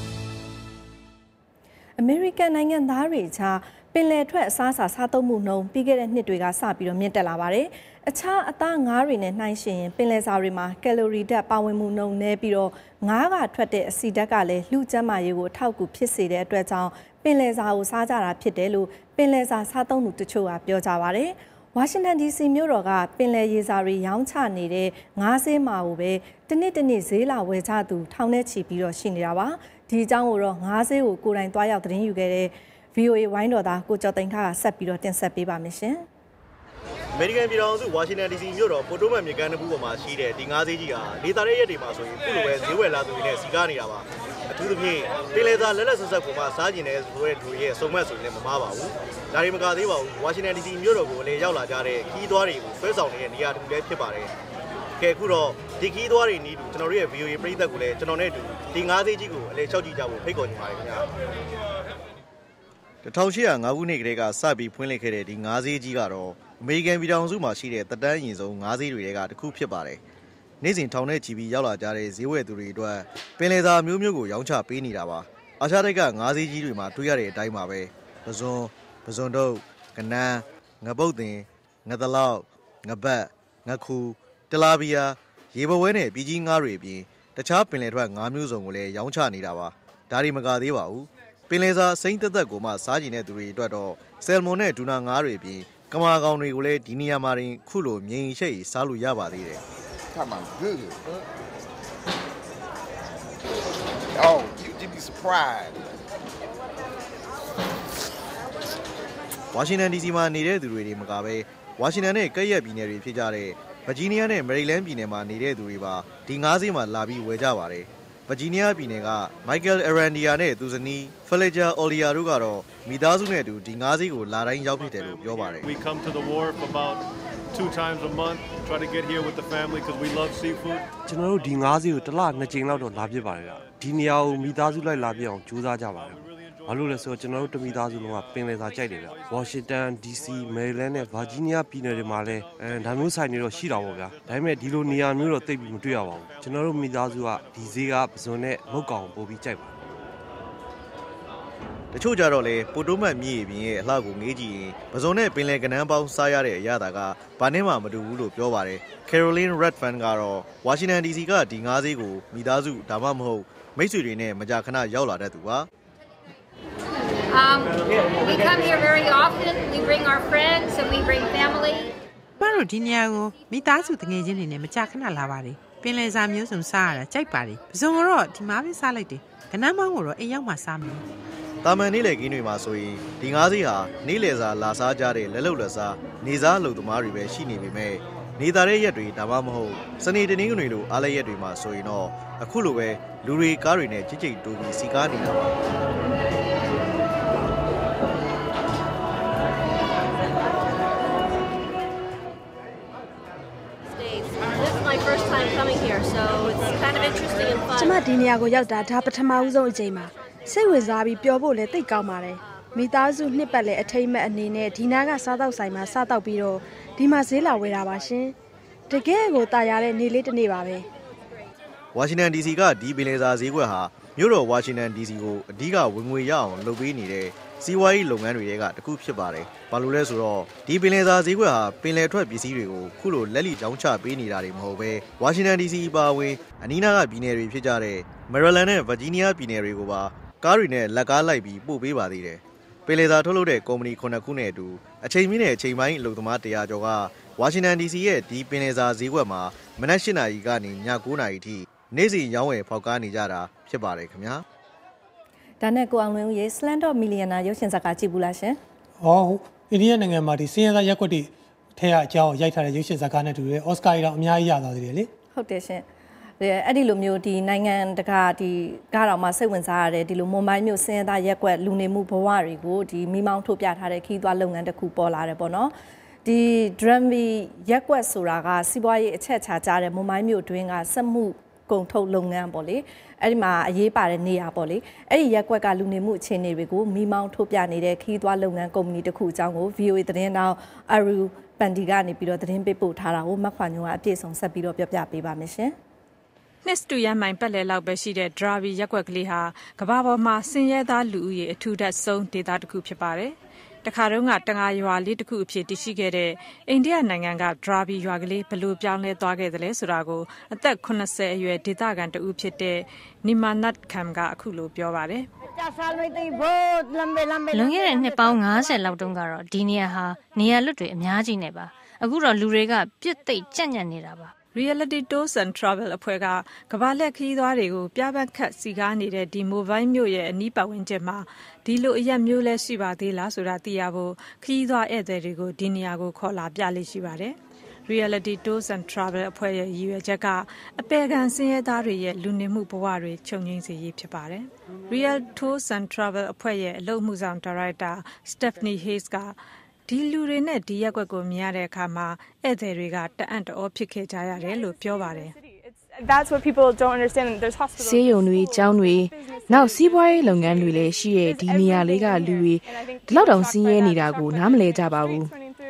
American နိုင်ငံသားတွေကြားပင်လယ်ထွက်အစားအစာစားသုံးမှုနှုန်းပြီးခဲ့တဲ့နှစ်တွေကစပြီးတော့မြင့်တက်လာပါတယ်။အခြားအသားငါးတွေနဲ့နှိုင်းယှဉ်ရင်ပင်လယ်စာတွေမှာကယ်လိုရီဓာတ်ပါဝင်မှုနှုန်းနည်းပြီးတော့ငါးကထွက်တဲ့အဆီဓာတ်ကလည်းလူကျန်းမာရေးကိုအထောက်အကူဖြစ်စေတဲ့အတွက်ကြောင့်ပင်လယ်စာကိုစားကြတာဖြစ်တယ်လို့ပင်လယ်စာစားသုံးသူတချို့ကပြောကြပါတယ်။ Washington D C မြို့တော်ကပင်လယ်ရေစာတွေရောင်းချနေတဲ့ငါးဈေးမှာကိုပဲတနေ့တနေ့ဈေးလာဝယ်ကြသူထောင်ထဲချီပြီးတော့ရှိနေတာပါ။ဒီအကြောင်းကိုတော့ငါးဈေးကိုကိုယ်တိုင်သွားရောက်သတင်းယူခဲ့တဲ့ V O A ဝိုင်းတော်သားကိုကျော်သိန်းထားကဆက်ပြီးတော့တင်ဆက်ပေးပါမယ်ရှင်။ American ပြည်ထောင်စု Washington D C မြို့တော်ပိုတိုမန်မြေကမ်းတစ်ခုပေါ်မှာရှိတဲ့ဒီငါးဈေးကြီးဟာဒေသရဲ့ရက်တွေမှာဆိုရင်ခုလိုပဲဈေးဝယ်လာသူတွေနဲ့စီကားနေတာပါ။အထူးသဖြင့်ပင်လယ်စာလက်လက်ဆက်ဆက်ကိုမှစားကျင်တဲ့ဆိုတဲ့လူတွေရဲ့စုံမက်ဆိုရင်လည်းမမားပါဘူး။ဒါတွေမကသေးပါဘူး။ Washington D C မြို့တော်ကိုလည်းရောက်လာကြတဲ့ခီးသွားတွေကိုဆွဲဆောင်နေတဲ့နေရာတစ်ခုလည်းဖြစ်ပါတယ်။ကဲအခုတော့ဒီခီးသွားတွေနီးတူကျွန်တော်တို့ရဲ့ V O A ပရိသတ်ကိုလည်းကျွန်တော်နဲ့အတူဒီငါးဈေးကြီးကိုအလဲလျှောက်ကြည့်ကြဖို့ဖိတ်ခေါ်နေပါတယ်ခင်ဗျာ။eighteen oh fiveခုနှစ်ကတည်းကစပြီးဖွင့်လှစ်ခဲ့တဲ့ဒီငါးဈေးကြီးကတော့အမေရိကန်ပြည်ထောင်စုမှာရှိတဲ့တတန်းရင်ဆုံးငါးဈေးတွေထဲကတစ်ခုဖြစ်ပါတယ်။နေ့စဉ်ထောင်နဲ့ချီပြီးရောက်လာကြတဲ့ဈေးဝယ်သူတွေအတွက်ပင်လယ်စာမျိုးမျိုးကိုရောင်းချပေးနေတာပါအာရှတိုက်ကငါးဈေးကြီးတွေမှာတွေ့ရတဲ့အတိုင်းပါပဲပဇွန်ပဇွန်တုပ်ကနန်းငပုတ်တင်ငသလောက်ငပတ်ငခုတလာဘီယာရေဘဝဲနဲ့ပြည်ကြီးငါးတွေအပြင်တခြားပင်လယ်ထွက်ငါးမျိုးစုံကိုလည်းရောင်းချနေတာပါဒါတွေမကသေးပါဘူးပင်လယ်စာစိမ့်သက်သက်ကိုမှစားကျင်တဲ့သူတွေအတွက်တော့ဆယ်မွန်နဲ့ဒူနာငါးတွေအပြင်ကမာကောင်တွေကိုလည်းဒီနေရာမှာတင်ခုလိုမြင်ရှိစားလို့ရပါသေးတယ် Come on, good. Oh, you'd be surprised. Washington D C မှာနေတဲ့သူတွေတွေမကပဲ Washington နဲ့ကပ်ရက်ပြည်နယ်တွေဖြစ်ကြတဲ့ Virginia နဲ့ Maryland ပြည်နယ်မှာနေတဲ့သူတွေပါဒီငါးဈေးမှာလာပြီးဝယ်ကြပါတယ် Virginia ပြည်နယ်က Michael Arandia နဲ့သူဇနီး Felicia Olia တို့ကတော့မိသားစုနဲ့အတူဒီငါးဈေးကိုလာတိုင်းရောက်ဖြစ်တယ်လို့ပြောပါတယ် We come to the wharf about two times a month try to get here with the family because we love seafood ကျွန်တော်တို့ဒီငါးဈေးကိုတစ်လနှစ်ကြိမ်လောက်တော့လာဖြစ်ပါတယ်ဗျဒီနေရာကိုမိသားစုလိုက်လာပြအောင်ကြိုးစားကြပါတယ်ဘာလို့လဲဆိုတော့ကျွန်တော်တို့တမိသားစုလုံးကပင်လယ်စာကြိုက်တယ်ဗျ Washington D C Maryland နဲ့ Virginia ပြည်နယ်တွေမှာလည်းအဲဒါမျိုးဆိုင်တွေတော့ရှိတာပေါ့ဗျာဒါပေမဲ့ဒီလိုနေရာမျိုးတော့သိပ်ပြီးမတွေ့ရပါဘူးကျွန်တော်တို့မိသားစုကဒီဈေးကပဇွန်နဲ့မုတ်ကောင်ပို့ပြီးကြိုက်ပါတချို့ကြတော့လေပိုတိုးမှတ်မြေပြင်ရဲ့အလှကိုငေးကြည့်ရင်ပဇွန်နဲ့ပင်လယ်ကနန်းပေါင်းစားရတဲ့အရာတာကဘာနဲ့မှမတူဘူးလို့ပြောပါတယ် Caroline Redfern ကတော့ Washington D C ကဒီငါးဈေးကိုမိသားစုဒါမှမဟုတ်မိတ်ဆွေတွေနဲ့မကြာခဏရောက်လာတတ်သူပါ Um, we come here very often. We bring our friends and we bring family. ဘာလို့ဒီနေရာကိုမိသားစုတငယ်ချင်းတွေနဲ့မကြာခဏလာပါတယ်ပင်လယ်စာမျိုးစုံစားရတာကြိုက်ပါတယ်ပဇွန်ကတော့ဒီမှာပဲစားလိုက်တယ်ကနန်းမောင်းကိုတော့အိမ်ရောက်မှစားမယ်တာမန်နေ့လည်ကင်းတွေမှာဆိုရင်ဒီငါးဈေးဟာနေ့လည်စာလာစားကြတဲ့လက်လုံလက်စားနေစားလုံသမားတွေပဲရှိနေပေမဲ့နေသားတဲ့ရက်တွေဒါမှမဟုတ်စနေတနင်္ဂနွေလိုအားလရက်တွေမှာဆိုရင်တော့အခုလိုပဲလူတွေကားတွေနဲ့ကြိတ်ကြိတ်တိုးပြီးစီကားနေတာပါကျမဒီနေရာကိုရောက်တာဒါပထမဦးဆုံးအချိန်မှာစိတ်ဝင်စားပြီးပျော်ဖို့လည်းသိကောင်းပါတယ်မိသားစုနှစ်ပတ်လည်းအထိမ့်မဲ့အနေနဲ့ဒီနားကစားတော့ဆိုင်မှာစားတော့ပြီးတော့ဒီမှာဈေးလာဝယ်တာပါရှင်တကယ်ကိုတာရတဲ့နေ့လေးတစ်နေ့ပါပဲ Washington D C ကဒီပင်လယ်စာဈေးကွက်ဟာမြို့တော် Washington D C ကိုအဓိကဝင်ငွေရအောင်လုပ်ပေးနေတဲ့စီးပွားရေးလုပ်ငန်းတွေကတခုဖြစ်ပါတယ်ဘာလို့လဲဆိုတော့ဒီပင်လယ်စာဈေးကွက်ဟာပင်လယ်ထွက်ပစ္စည်းတွေကိုခုလိုလက်လီကြောင်းချပေးနေတာတွေမဟုတ်ဘဲ Washington D C ပါဝင်အနီးနားကပြည်နယ်တွေဖြစ်ကြတဲ့ Maryland နဲ့ Virginia ပြည်နယ်တွေကိုပါကားတွေနဲ့လက်ကားလိုက်ပြီးပို့ပေးပါသေးတယ်ပင်လယ်စာထုတ်လုပ်တဲ့ကုမ္ပဏီခုနှစ်ခုနဲ့အတူအချိန်မီနဲ့အချိန်ပိုင်းအလုပ်သမားတရာကျော်က Washington D C ရဲ့ဒီပင်လယ်စာဈေးကွက်မှာမနက်၈နာရီကနေည၉နာရီထိနေ့စဉ်ရောင်းဝယ်ဖောက်ကားနေကြတာဖြစ်ပါတယ်ခင်ဗျာဒါနဲ့ကိုအောင်လွင်ဦးရေ Slumdog Millionaire ရုပ်ရှင်ဇာတ်ကားကြည့်ဘူးလားရှင်ဟောအိန္ဒိယနိုင်ငံမှာဒီစင်းရသားရက်ွက်တွေထဲကအကြောင်းရိုက်ထားတဲ့ရုပ်ရှင်ဇာတ်ကားနဲ့တူတယ်အော်စကာကြီးတော့အများကြီးရသွားသေးတယ်လေဟုတ်တယ်ရှင်အဲ့ဒီလိုမျိုးဒီနိုင်ငံတကာဒီကားတော်မှာစိတ်ဝင်စားရတဲ့ဒီလိုမွန်ဘိုင်းမျိုးစင်းရသားရက်ွက်လူနေမှုဘဝတွေကိုဒီမိမောင်းထုတ်ပြထားတဲ့ခီးသွွားလုပ်ငန်းတစ်ခုပေါ်လာတယ်ပေါ့နော်ဒီ Dharavi ရက်ွက်ဆိုတာကစီးပွားရေးအချက်ချာကြတဲ့မွန်ဘိုင်းမျိုးတွင်းကစက်မှုကုန်ထုတ်လုပ်ငန်းပေါ့လေအဲ့ဒီမှာအရေးပါတဲ့နေရာပေါ့လေအဲ့ဒီရက်ကွက်ကလူနေမှုအခြေအနေတွေကိုမိမောင်းထုတ်ပြနေတဲ့ခီးသွွားလုပ်ငန်းကုမ္ပဏီတစ်ခုအကြောင်းကို V O A သတင်းတောင်အရူပန်ဒီကနေပြီးတော့သတင်းပေးပို့ထားတာကိုမခွာညိုကအပြည့်စုံဆက်ပြီးတော့ပြောပြပေးပါမယ်ရှင်နှစ်တူရမိုင်ပတ်လည်လောက်ပဲရှိတဲ့ Dharavi ရက်ကွက်ကလေးဟာကမ္ဘာပေါ်မှာဆင်းရဲသားလူဦးရေအထူးဓာတ်ဆုံးဒေသတစ်ခုဖြစ်ပါတယ်တခါတုန်းကတငါရွာလေးတစ်ခုအဖြစ်တည်ရှိခဲ့တဲ့အိန္ဒိယနိုင်ငံက Dharavi ရွာကလေးဘယ်လိုပြောင်းလဲသွားခဲ့သလဲဆိုတာကိုအသက်eightyအရွယ်ဒေသခံတဦးဖြစ်တဲ့ Nimanat Kham ကအခုလိုပြောပါတယ်လွန်ခဲ့တဲ့နှစ်ပေါင်းfiftyလောက်တုန်းကတော့ဒီနေရာဟာနေရာလွတ်တွေအများကြီးနေပါအခုတော့လူတွေကပြစ်သိပ်ကြံ့ညံ့နေတာပါ Reality Tours and Travel အဖွဲ့ကကမ္ဘာလက်ခရီးသွားတွေကိုပြပန်းခတ်စီကားနေတဲ့ဒီမိုဘိုင်းမြို့ရဲ့အနီးပတ်ဝန်းကျင်မှာဒီလိုအရက်မျိုးလဲရှိပါသေးလားဆိုတာသိရဖို့ခရီးသွားဧည့်သည်တွေကိုဒီနေရာကိုခေါ်လာပြလိမ့်ရှိပါတယ်။ Reality Tours and Travel အဖွဲ့ရဲ့ရည်ရွယ်ချက်ကအပေခံဆင်းရဲသားတွေရဲ့လူနေမှုဘဝတွေချုပ်ငြိမ်းစေရေးဖြစ်ပါတယ်။ Real Tours and Travel အဖွဲ့ရဲ့အလုပ်မှုဆောင်ဒါရိုက်တာ Stephanie Hayes ကဒီလူတွေနဲ့ဒီရက်ွက်ကိုမြင်ရတဲ့အခါမှာဧည့်သည်တွေကတအံ့တော်ဖြစ်ခဲ့ကြရတယ်လို့ပြောပါတယ် That's what people don't understand. There's hospitals. ဆေးရုံတွေကျောင်းတွေနောက်စီးပွားရေးလုပ်ငန်းတွေလည်းရှိရဲ့ဒီနေရာလေးကလူတွေဒီလောက်တောင်ဆင်းရဲနေတာကိုနားမလည်ကြပါဘူးဒီ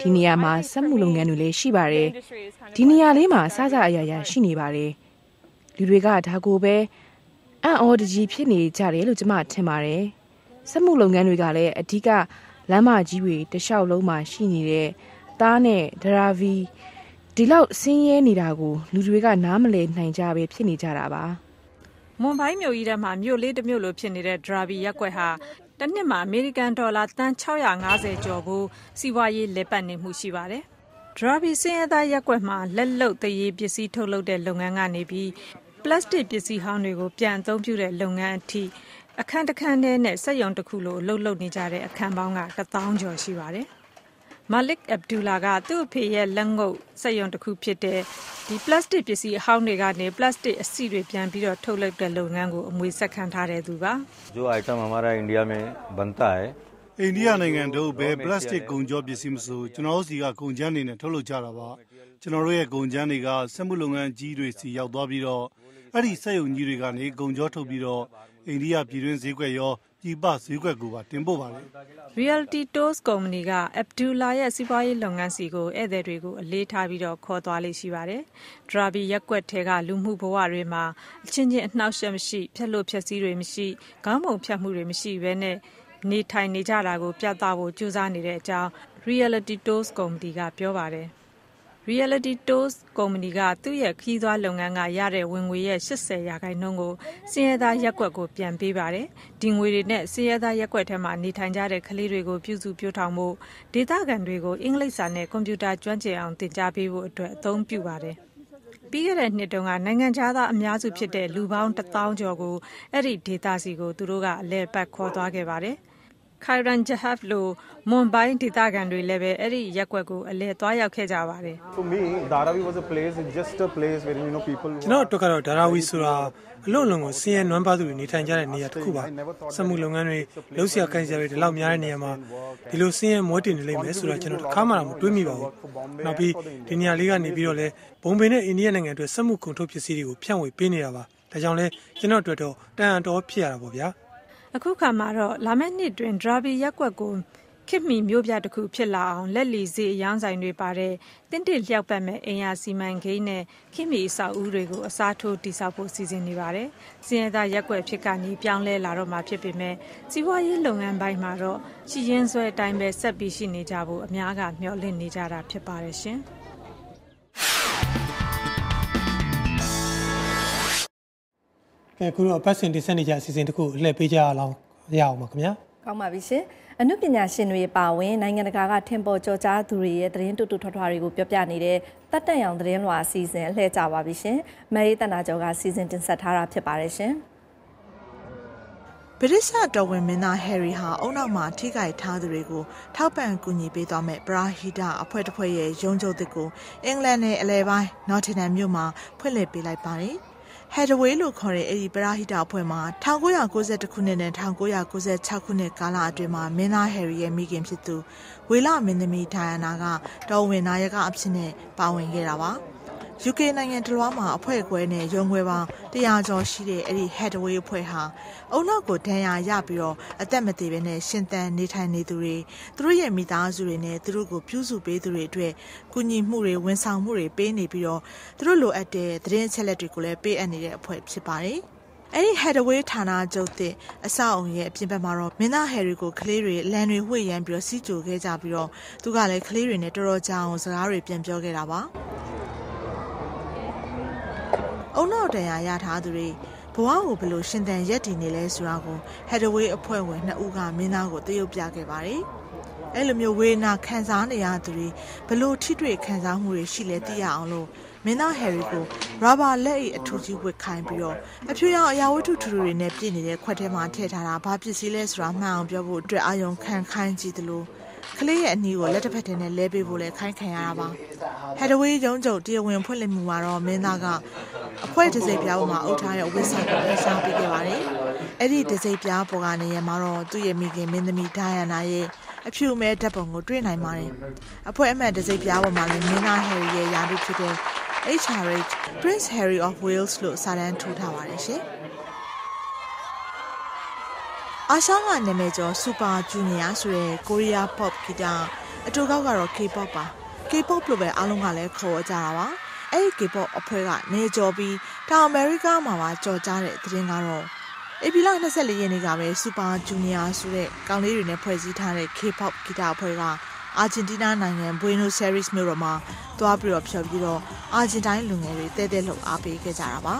ဒီနေရာမှာစက်မှုလုပ်ငန်းတွေလည်းရှိပါတယ်ဒီနေရာလေးမှာစားစားအရာရာရှိနေပါတယ်လူတွေကဒါကိုပဲအံ့ဩတကြီးဖြစ်နေကြတယ်လို့ကျွန်မထင်ပါတယ်စက်မှုလုပ်ငန်းတွေကလည်းအဓိကလမ်းမကြီးတွေတလျှောက်လုံးမှာရှိနေတဲ့သားနဲ့ဒရာဗီဒီလောက်ဆင်းရဲနေတာကိုလူတွေကနားမလည်နိုင်ကြပဲဖြစ်နေကြတာပါမွန်ဘိုင်းမြို့ကြီးထဲမှာမြို့လေးတစ်မြို့လိုဖြစ်နေတဲ့ဒရာဗီရက်ကွက်ဟာတနှစ်မှာအမေရိကန်ဒေါ်လာတန်၆၅၀ကျော်ကိုစီးပွားရေးလက်ပတ်နေမှုရှိပါတယ်ဒရာဗီစင်ရသားရက်ကွက်မှာလက်လုံတရေပစ္စည်းထုတ်လုပ်တဲ့လုပ်ငန်းကနေပြီးပလတ်စတစ်ပစ္စည်းဟောင်းတွေကိုပြန်အသုံးပြုတဲ့လုပ်ငန်းအထိအခန်းတစ်ခန်းနဲ့စက်ရုံတစ်ခုလိုအလုပ်လုပ်နေကြတဲ့အခန်းပေါင်းကတစ်သောင်းကျော်ရှိပါတယ်မာလစ်အဗ်ဒူလာကသူ့အဖေရဲ့လက်ငုပ်စက်ရုံတစ်ခုဖြစ်တဲ့ဒီပလတ်စတစ်ပစ္စည်းအဟောင်းတွေကနေပလတ်စတစ်အဆီတွေပြန်ပြီးတော့ထုတ်လုပ်တဲ့လုပ်ငန်းကိုအမွေဆက်ခံထားတဲ့သူပါ जो आइटम हमारा इंडिया में बनता है အိန္ဒိယနိုင်ငံတို့ပဲပလတ်စတစ်ကုန်ကြောပစ္စည်းမဆိုကျွန်တော်တို့စီကကုန်ကျန်းနေနဲ့ထုတ်လုပ်ကြတာပါကျွန်တော်တို့ရဲ့ကုန်ကျန်းတွေကစက်မှုလုပ်ငန်းကြီးတွေစီရောက်သွားပြီးတော့အဲ့ဒီစက်ရုံကြီးတွေကနေကုန်ကြောထုတ်ပြီးတော့အိန္ဒိယပြည်တွင်းဈေးကွက်ရောပြည်ပဈေးကွက်ကိုပါတင်ပို့ပါလေ Realty Tours ကုမ္ပဏီက Abdullah ရဲ့စီးပွားရေးလုပ်ငန်းစီကိုဧည့်သည်တွေကိုအလေးထားပြီးတော့ခေါ်သွားလေးရှိပါတယ်။ Dharavi ရက်ကွက်ထဲကလူမှုဘဝတွေမှာအချင်းချင်းအနှောက်အယှက်မရှိဖြက်လို့ဖြက်စီးတွေမရှိခေါင်းပုံဖြတ်မှုတွေမရှိဘဲနဲ့နေထိုင်နေကြတာကိုပြသဖို့ကြိုးစားနေတဲ့အကြောင်း Realty Tours ကုမ္ပဏီကပြောပါတယ်။ Reality Tours ကုမ္ပဏီကသူ့ရဲ့ခီးသွွားလုပ်ငန်းကရတဲ့ဝင်ငွေရဲ့၈၀ရာခိုင်နှုန်းကိုစင်ရသားရက်ကွက်ကိုပြန်ပေးပါတယ်။ဒီငွေတွေနဲ့စင်ရသားရက်ကွက်ထဲမှာနေထိုင်ကြတဲ့ကလေးတွေကိုပြုစုပြောထောင်ဖို့ဒေသခံတွေကိုအင်္ဂလိပ်စာနဲ့ကွန်ပျူတာကျွမ်းကျင်အောင်သင်ကြားပေးဖို့အတွက်အသုံးပြုပါတယ်။ပြီးခဲ့တဲ့နှစ်တုန်းကနိုင်ငံခြားသားအများစုဖြစ်တဲ့လူပေါင်းတစ်သောင်းကျော်ကိုအဲ့ဒီဒေသစီကိုသူတို့ကအလဲပတ်ခေါ်သွားခဲ့ပါတယ်။ Khairan Jahab လို့မွန်ဘိုင်းဒေသခံတွေလည်းပဲအဲ့ဒီရက်ကွက်ကိုအလဲသွားရောက်ခဲ့ကြပါတယ်။ For me Dharavi was a place just a place where you know people ကျွန်တော်တို့ကတော့ Dharavi ဆိုတာအလုံးလုံးကိုစင်ရနွမ်းပါသူတွေနေထိုင်ကြတဲ့နေရာတစ်ခုပါစက်မှုလုပ်ငန်းတွေလှုပ်ရှားကိုင်ကြတွေဒီလောက်များတဲ့နေရာမှာဒီလိုစင်ရမွေးတင်နေလိမ့်မယ်ဆိုတော့ကျွန်တော်တစ်ခါမှမတွေးမိပါဘူးနောက်ပြီးဒီနေရာလေးကနေပြီးတော့လဲဘုံပင်နဲ့အိန္ဒိယနိုင်ငံအတွက်စက်မှုကုန်ထုတ်ပစ္စည်းတွေကိုဖြန့်ဝေပေးနေတာပါဒါကြောင့်လဲကျွန်တော်တို့တော့တန်အံတော်ဖြစ်ရတာပေါ့ဗျာအခုခါမှာတော့လာမယ့်နှစ်တွင် Dharavi ရက်ကွက်ကိုခေတ်မီမျိုးပြတစ်ခုဖြစ်လာအောင်လက်လီစီအယောင်းဆိုင်တွေပါတဲ့တင်းတစ်လျှောက်ပတ်မဲ့အင်ယာစီမံကိန်းနဲ့ခေတ်မီအဆောက်အဦတွေကိုအစားထိုးတည်ဆောက်ဖို့စီစဉ်နေပါတယ်။စင်ရသားရက်ကွက်ဖြစ်ကနေပြောင်းလဲလာတော့မှဖြစ်ပေမဲ့စီးပွားရေးလုပ်ငန်းပိုင်းမှာတော့ရှိရင်းဆွဲအတိုင်းပဲဆက်ပြီးရှိနေကြဖို့အများကမျှော်လင့်နေကြတာဖြစ်ပါတယ်ရှင်။ကဲခုတော့ပတ်စင်တင်ဆက်နေကြအစီအစဉ်တစ်ခုလှည့်ပေးကြအောင်ရအောင်ပါခင်ဗျာကောင်းပါပြီရှင်အနုပညာရှင်တွေပါဝင်နိုင်ငံတကာကထင်ပေါ်ကျော်ကြားသူတွေရဲ့သတင်းတူတူထွားထွားတွေကိုပြောပြနေတဲ့တက်တက်ရောင်သတင်းလွှာအစီအစဉ်အလှည့်ကြပါပြီရှင်မရိတနာကျော်ကစီစဉ်တင်ဆက်ထားတာဖြစ်ပါတယ်ရှင်ဗြိတိရှတော်ဝင်မင်းသားဟယ်ရီဟာအုံနောက်မှာထိခိုက်ထားသူတွေကိုထောက်ပံ့ကူညီပေးသွားမဲ့ပရာဟိတအဖွဲ့တစ်ဖွဲ့ရဲ့ရုံးချုပ်တစ်ကိုအင်္ဂလန်နယ်အလဲပိုင်းနော်တင်ဟမ်မြို့မှာဖွင့်လှစ်ပေးလိုက်ပါတယ်Headway လို့ခေါ်တဲ့အဲဒီပရာဟိတအဖွဲ့မှာ၁၉၉၁ခုနှစ်နဲ့၁၉၉၆ခုနှစ်ကာလအတွင်းမှာမင်းသားဟယ်ရီရဲ့မိခင်ဖြစ်သူဝေလမင်းသမီးဒိုင်ယာနာကတော်ဝင်နာယကအဖြစ်နဲ့ပါဝင်ခဲ့တာပါ။ယူကေနိုင်ငံတလွှားမှာအဖွဲ့ခွဲနဲ့ရုံးခွဲပေါင်းတရာကျော်ရှိတဲ့အဲဒီ Headway အဖွဲ့ဟာအုံနောက်ကိုဒဏ်ရာရပြီးတော့အသက်မသေဘဲနဲ့ရှင်သန်နေထိုင်နေသူတွေသူတို့ရဲ့မိသားစုတွေနဲ့သူတို့ကိုပြုစုပေးသူတွေအတွက်ကူညီမှုတွေဝန်ဆောင်မှုတွေပေးနေပြီးတော့သူတို့လိုအပ်တဲ့သတင်းအချက်အလက်တွေကိုလည်းပေးအပ်နေတဲ့အဖွဲ့ဖြစ်ပါတယ်။အဲဒီ Headway ဌာနချုပ်တဲ့အဆောက်အုံရဲ့အပြင်ဘက်မှာတော့မင်းသားဟယ်ရီကိုကလေးတွေလမ်းတွေဝှေ့ရမ်းပြီးတော့စီးကြိုခဲ့ကြပြီးတော့သူကလည်းကလေးတွေနဲ့တော်တော်ကြာအောင်စကားတွေပြန်ပြောခဲ့တာပါ။အုံနောက်တန်ရာရထားသူတွေဘဝကိုဘယ်လိုရှင်သန်ရက်တည်နေလဲဆိုတာကို Headway အဖွဲ့ဝင်နှစ်ဦးကမင်းသားကိုသရုပ်ပြခဲ့ပါတယ်။အဲလိုမျိုးဝေနာခံစားနေရသူတွေဘယ်လိုထိတွေ့ခံစားမှုတွေရှိလဲသိရအောင်လို့မင်းသားဟယ်ရီကိုရာဘာလက်အိတ်အထူးကြီးဝတ်ခိုင်းပြီးတော့အဖြူရောင်အရာဝတ္ထုထူထူတွေနဲ့ပြည့်နေတဲ့ခွက်ထဲမှာထည့်ထားတာဘာပစ္စည်းလဲဆိုတာမှန်အောင်ပြောဖို့အတွက်အာယုံခံခိုင်းကြည့်သလိုကလေးရဲ့အနီးကိုလက်တစ်ဖက်ထဲနဲ့လဲပေးဖို့လဲခိုင်းခံရတာပါ။ Headway ရုံးချုပ်တရားဝင်ဖွင့်လှစ်မှုမှာတော့မင်းသားကအဖွဲတစိပ်ပြားပေါ်မှာအုပ်ထားတဲ့ဝစ်ဆိုင်ကိုပြန်ဆောင်ပေးခဲ့ပါတယ်။အဲ့ဒီတစိပ်ပြားပေါ်ကနေရမှာတော့သူ့ရဲ့မိခင်မင်းသမီးဒိုင်ယာနာရဲ့အဖြူမဲဓာတ်ပုံကိုတွေ့နိုင်ပါတယ်။အဖွဲအမှတ်တစိပ်ပြားပေါ်မှာလည်းမင်းသားဟယ်ရီရဲ့ယာတုဖြစ်တဲ့ H R H Prince Harry of Wales လို့စာတမ်းထိုးထားပါတယ်ရှင်။အာရှကနာမည်ကျော် Super Junior ဆိုတဲ့ကိုရီးယား pop ဂီတအတူကောက်ကတော့ K-pop ပါ K-pop လို့ပဲအားလုံးကလည်းခေါ်ကြတာပါအဲ့ဒီ K-pop အဖွဲ့ကနေကြော်ပြီးတောင်အမေရိကမှာပါကြော်ကြတဲ့သတင်းကတော့ဧပြီလ၂၄ရက်နေ့ကပဲ Super Junior ဆိုတဲ့ကောင်လေးတွေနဲ့ဖွဲ့စည်းထားတဲ့ K-pop ဂီတအဖွဲ့ကအာဂျင်တီးနားနိုင်ငံ Buenos Aires မြို့တော်မှာတွားပြီးတော့ဖျော်ပြီးတော့အာဂျင်တိုင်းလူငယ်တွေတဲတဲလှုပ်အားပေးခဲ့ကြတာပါ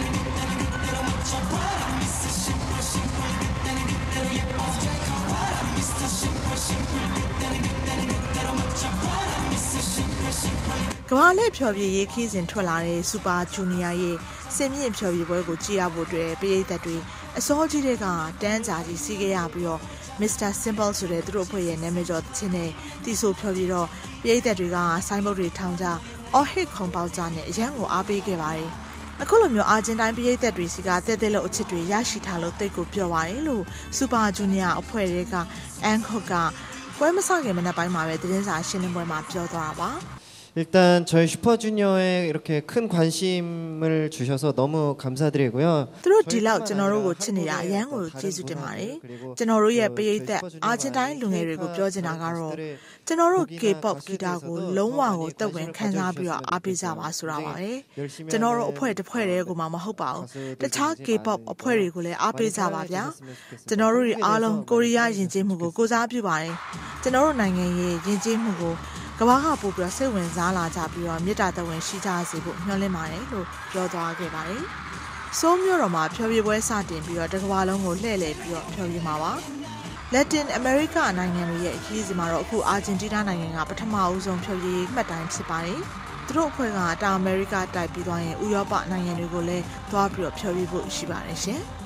ကမ္ဘာလက်ဖျော်ဖြေရေးခီးစဉ်ထွက်လာတဲ့ Super Junior ရဲ့စင်မြင့်ဖျော်ဖြေပွဲကိုကြည့်ရဖို့အတွက်ပရိသတ်တွေအစောကြီးတွေကတန်းကြာကြီးစီးခဲ့ရပြီးတော့ Mister Simple ဆိုတဲ့သူတို့အဖွဲ့ရဲ့နာမည်ကျော်သချင်းနဲ့တီဆိုဖျော်ပြီးတော့ပရိသတ်တွေကဆိုင်းဘုတ်တွေထောင်ကြအော်ဟစ်ခုံပေါက်ကြနဲ့အရန်ကိုအားပေးခဲ့ပါတယ်အခုလိုမျိုးအာဂျင်တိုင်းပရိသတ်တွေစီကတဲတဲလို့အချစ်တွေရရှိထားလို့တိတ်ကိုပြောပါတယ်လို့ Super Junior အဖွဲ့တွေက Angkok ကပွဲမစခင်မနက်ပိုင်းမှာပဲသတင်းစာရှင်းလင်းပွဲမှာပြောသွားတာပါ 일단 저희 슈퍼주니어에 이렇게 큰 관심을 주셔서 너무 감사드리고요. သူတို့ဒီလောက်ကျွန်တော်တို့ကိုချစ်နေတာအရန်ကိုကျေးဇူးတင်ပါတယ်ကျွန်တော်တို့ရဲ့ပရိသတ်အာဂျင်တိုင်းလူငယ်တွေကိုပြောချင်တာကတော့ကျွန်တော်တို့ K-pop ဂီတကိုလုံးဝကိုတက်ဝင်ခံစားပြီးတော့အားပေးကြပါဆိုတာပါပဲကျွန်တော်တို့အဖွဲ့တစ်ဖွဲ့တည်းကိုမှမဟုတ်ပါဘူးတခြား K-pop အဖွဲ့တွေကိုလည်းအားပေးကြပါဗျာကျွန်တော်တို့တွေအားလုံးကိုရီးယားယဉ်ကျေးမှုကိုကိုစားပြုပါတယ်ကျွန်တော်တို့နိုင်ငံရဲ့ယဉ်ကျေးမှုကိုကဘာကပို့ပြီးစိတ်ဝင်စားလာကြပြီးတော့မြေတားတဝင်ရှိကြစေဖို့ညှော်လင့်ပါတယ်လို့ပြောသွားခဲ့ပါတယ်။ဆိုးမျိုးတော်မှာဖျော်ဖြေပွဲစတင်ပြီးတော့တကဘာလုံးကိုလှည့်လည်ပြီးတော့ဖျော်ဖြေမှာပါ။ Latin America နိုင်ငံတွေရဲ့အကြီးအစီမှာတော့အခုအာဂျင်တီးနားနိုင်ငံကပထမအဦးဆုံးဖျော်ဖြေမှတ်တိုင်ဖြစ်ပါတယ်။သူတို့အဖွဲ့ကတောင်အမေရိကတိုက်ပြီးသွားရင်ဥရောပနိုင်ငံတွေကိုလည်းသွားပြီးတော့ဖျော်ဖြေဖို့ရှိပါတယ်ရှင်။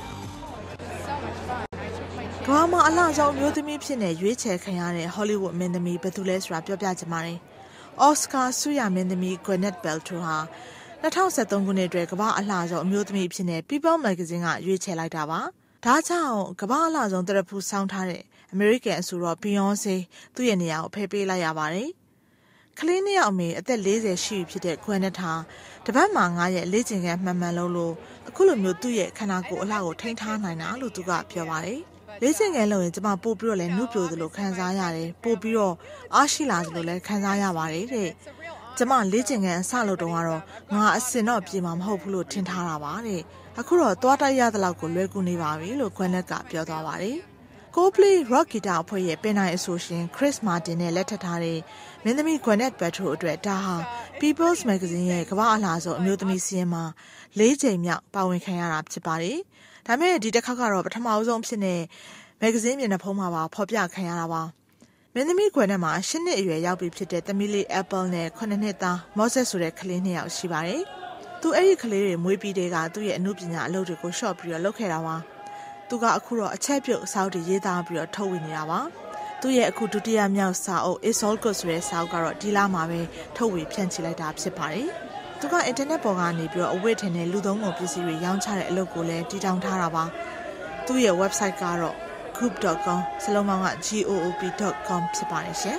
ကမ္ဘာမှာအလှဆုံးမျိုးသမီးဖြစ်နေရွေးချယ်ခံရတဲ့ Hollywood မင်းသမီးဘယ်သူလဲဆိုတာပြောပြချင်ပါတယ်။ Oscar ဆုရမင်းသမီး Gwyneth Paltrow ဟာ၂၀၁၃ခုနှစ်အတွက်ကမ္ဘာအလှဆုံးအမျိုးသမီးဖြစ်နေ People Magazine ကရွေးချယ်လိုက်တာပါ။ဒါကြောင့်ကမ္ဘာအလှဆုံးတရဖူဆောင်းထားတဲ့ American အဆိုတော့ Beyonce သူ့ရဲ့နေရာကိုဖယ်ပေးလိုက်ရပါတယ်။ကလေးနှစ်ယောက်အမေအသက်၄၀ရှိပြီဖြစ်တဲ့ Gwyneth ဟာတပတ်မှာ၅ရက်လေ့ကျင့်ခန်းမှန်မှန်လုပ်လို့အခုလိုမျိုးသူ့ရဲ့ခန္ဓာကိုယ်အလှကိုထိန်းထားနိုင်တာလို့သူကပြောပါတယ်။လေ့ကျင့်ခန်းလုပ်ရင်ကျမပို့ပြီးတော့လည်းနှုတ်ပြိုသလိုခံစားရတယ်ပို့ပြီးတော့အားရှိလာသလိုလည်းခံစားရပါတယ်တဲ့ကျမလေ့ကျင့်ခန်းအစလုပ်တော့ကတော့ငါအစင်တော့ပြေမှာမဟုတ်ဘူးလို့ထင်ထားတာပါတဲ့အခုတော့သွားတိုက်ရတဲ့လောက်ကိုလွယ်ကူနေပါပြီလို့ Gwyneth ကပြောသွားပါတယ် Coldplay Rock Guitar အဖွဲ့ရဲ့ပင်နိုင်အဆိုရှင် Chris Martin နဲ့လက်ထပ်ထားတဲ့မင်းသမီး Gwyneth Paltrow အတွက်ဒါဟာ People's Magazine ရဲ့ကမ္ဘာအလှဆုံးအမျိုးသမီးစီးရင်မှာ၄ချိန်မြောက်ပါဝင်ခံရတာဖြစ်ပါတယ်ဒါပေမဲ့ဒီတစ်ခါကတော့ပထမအဆုံးဖြစ်နေမဂ္ဂဇင်းမျက်နှာဖုံးမှာပါဖော်ပြခံရတာပါမင်းသမီးခွဲထဲမှာ၈နှစ်အရွယ်ရောက်ပြီဖြစ်တဲ့သမီးလေး Apple နဲ့ခုနှစ်နှစ်သား Moses ဆိုတဲ့ကလေးနှစ်ယောက်ရှိပါတယ်သူအဲ့ဒီကလေးတွေမွေးပြီးတဲ့ကသူ့ရဲ့အမှုပညာအလုပ်တွေကို short ပြီးတော့လုပ်ခဲ့တာပါသူကအခုတော့အချက်ပြုတ်အစာအုပ်တွေရေးသားပြီးတော့ထုတ်ဝေနေတာပါသူ့ရဲ့အခုဒုတိယမြောက်စာအုပ် It's All Good ဆိုတဲ့စာအုပ်ကတော့ဒီလမှာပဲထုတ်ဝေဖြန့်ချိလိုက်တာဖြစ်ပါတယ်သူကအင်တာနက်ပေါ်ကနေပြီးတော့အဝတ်ထည်နဲ့လူသုံးကုန်ပစ္စည်းတွေရောင်းချတဲ့အလုပ်ကိုလည်းတည်ထောင်ထားတာပါသူ့ရဲ့ website ကတော့ group dot com စလုံးပေါင်းက goop dot com ဖြစ်ပါတယ်ရှင်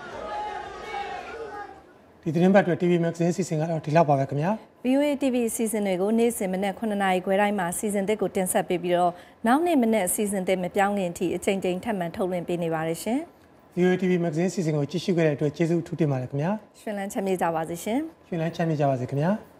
ဒီသတင်းပတ်အတွက် တီဗီ Magazine စီစဉ်ကတော့ဒီလောက်ပါပဲခင်ဗျာဗီအိုအေ တီဗီ စီစဉ်တွေကိုနေ့စဉ်မနက်9နာရီခွဲတိုင်းမှာစီစဉ်သစ်ကိုတင်ဆက်ပေးပြီးတော့နောက်နေ့မနက်စီစဉ်သစ်မပြောင်းခင်အထိအချိန်ချင်းထပ်မံထုတ်လွှင့်ပေးနေပါတယ်ရှင်ဗီအိုအေ တီဗီ Magazine စီစဉ်ကိုကြည့်ရှုခဲ့တဲ့အတွက်ကျေးဇူးအထူးတင်ပါတယ်ခင်ဗျာရှင်လန်းချမ်းမြေ့ကြပါစေရှင်ရှင်လန်းချမ်းမြေ့ကြပါစေခင်ဗျာ